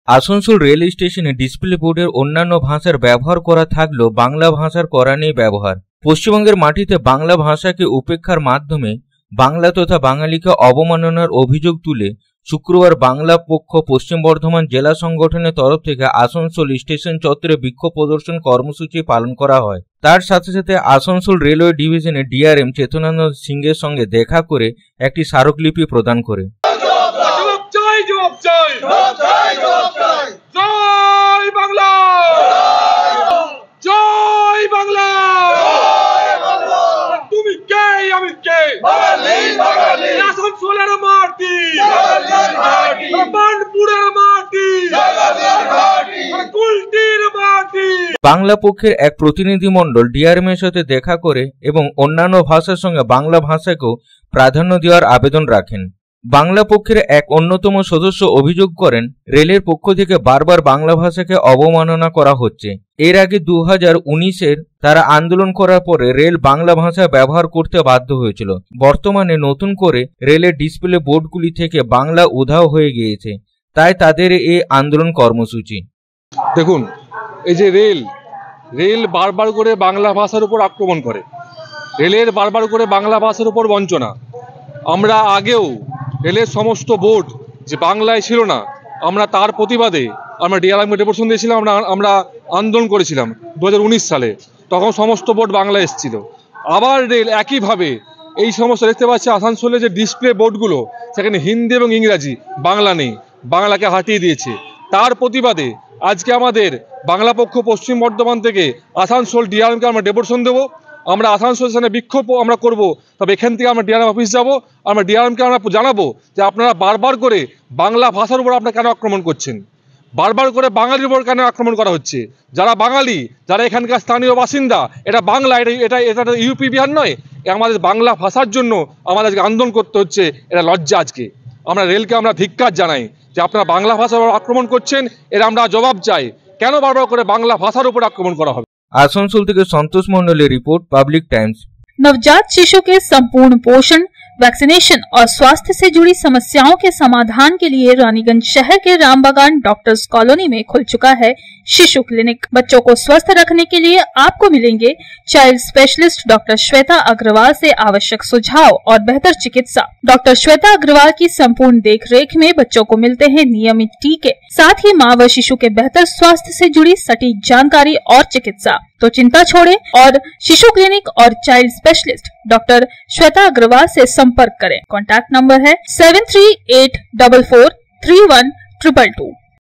Asansol rail স্টেশনে display বোর্ডের অন্যান্য ভাষার ব্যবহার করা থাকলেও বাংলা ভাষার করা নেই ব্যবহার। পশ্চিমবঙ্গের মাটিতে বাংলা ভাষাকে উপেক্ষার মাধ্যমে বাংলা তথা বাঙালিকে অবমাননার অভিযোগ তুলে শুক্রবার বাংলা পক্ষ পশ্চিম বর্ধমান জেলা সংগঠনের তরফ থেকে আসানসোল স্টেশন চত্বরে বিক্ষোভ প্রদর্শন কর্মসূচি পালন করা হয়। তার সাথে সাথে আসানসোল রেলওয়ে ডিভিশনের ডিআরএম চেতনানন্দ সিংহের সঙ্গে দেখা করে একটি স্মারকলিপি প্রদান করে। জয় বাংলা, জয় বাংলা। তুমি কে, আমি কে? আসানসোলের মাটি, বানপুরের মাটি, কুলটির মাটি। বাংলা পক্ষের এক প্রতিনিধি মণ্ডল ডিআরএম এর সাথে দেখা করে এবং অন্যান্য ভাষার সঙ্গে বাংলা ভাষাকেও প্রাধান্য দেওয়ার আবেদন রাখেন। বাংলা পক্ষের এক অন্যতম সদস্য অভিযোগ করেন, রেলের পক্ষ থেকে বারবার বাংলা ভাষাকে অবমাননা করা হচ্ছে। এর আগে 2019-এর তারা আন্দোলন করার পরে রেল বাংলা ভাষা ব্যবহার করতে বাধ্য হয়েছিল। বর্তমানে নতুন করে রেলের ডিসপ্লে বোর্ডগুলি থেকে বাংলা উধাও হয়ে গিয়েছে, তাই তাদের এই আন্দোলন কর্মসূচি। দেখুন, এই যে রেল বারবার করে বাংলা ভাষার উপর আক্রমণ করে, রেলের বারবার করে বাংলা ভাষার উপর বঞ্চনা। আমরা আগেও রেলের সমস্ত বোর্ড যে বাংলায় ছিল না, আমরা তার প্রতিবাদে আমরা ডিআরএমকে ডেপুটেশন দিয়েছিলাম, আমরা আন্দোলন করেছিলাম 2019 সালে। তখন সমস্ত বোর্ড বাংলায় এসেছিল। আবার রেল একইভাবে এই সমস্ত দেখতে পাচ্ছে আসানসোলে যে ডিসপ্লে বোর্ডগুলো, সেখানে হিন্দি এবং ইংরাজি, বাংলা নেই, বাংলাকে হাটিয়ে দিয়েছে। তার প্রতিবাদে আজকে আমাদের বাংলা পক্ষ পশ্চিম বর্ধমান থেকে আসানসোল ডিআরএমকে আমরা ডেপুটেশন দেবো। আমরা আসানসোল স্টেশনে বিক্ষোভ আমরা করব। তবে এখান থেকে আমরা ডিআরএম অফিস যাব, আমরা ডিআরএমকে আমরা জানাবো যে আপনারা বারবার করে বাংলা ভাষার উপর আপনারা কেন আক্রমণ করছেন, বারবার করে বাঙালির উপর কেন আক্রমণ করা হচ্ছে। যারা বাঙালি, যারা এখানকার স্থানীয় বাসিন্দা, এটা বাংলা, এটা ইউপি বিহার নয়। আমাদের বাংলা ভাষার জন্য আমাদের আজকে আন্দোলন করতে হচ্ছে, এটা লজ্জা। আজকে আমরা রেলকে আমরা ধিক্কার জানাই যে আপনারা বাংলা ভাষার উপর আক্রমণ করছেন, এর আমরা জবাব চাই। কেন বারবার করে বাংলা ভাষার উপর আক্রমণ করা হবে? आसनसोल থেকে संतोष मंडलेर रिपोर्ट, पब्लिक टाइम्स। नवजात शिशु के संपूर्ण पोषण, वैक्सीनेशन और स्वास्थ्य से जुड़ी समस्याओं के समाधान के लिए रानीगंज शहर के रामबागान डॉक्टर्स कॉलोनी में खुल चुका है शिशु क्लिनिक। बच्चों को स्वस्थ रखने के लिए आपको मिलेंगे child specialist doctor Shweta Agarwal से आवश्यक सुझाव और बेहतर चिकित्सा। डॉक्टर श्वेता अग्रवाल की संपूर्ण देखरेख में बच्चों को मिलते हैं नियमित टीके, साथ ही माँ व शिशु के बेहतर स्वास्थ्य से जुड़ी सटीक जानकारी और चिकित्सा। तो चिंता छोड़ें और शिशु क्लिनिक और child specialist doctor Shweta Agarwal से संपर्क करें। कॉन्टैक्ट नंबर है 7384431222।